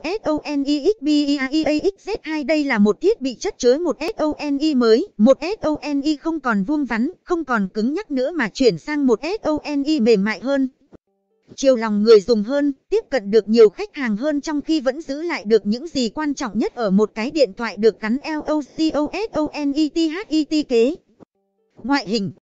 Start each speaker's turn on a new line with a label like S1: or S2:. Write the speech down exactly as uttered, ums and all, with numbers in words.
S1: SONIXBIAEAX Z hai. Đây là một thiết bị chất chứa một SONI mới, một SONI không còn vuông vắn, không còn cứng nhắc nữa mà chuyển sang một SONI mềm mại hơn, chiều lòng người dùng hơn, tiếp cận được nhiều khách hàng hơn trong khi vẫn giữ lại được những gì quan trọng nhất ở một cái điện thoại được gắn LOCOSONETHET kế. Ngoại hình,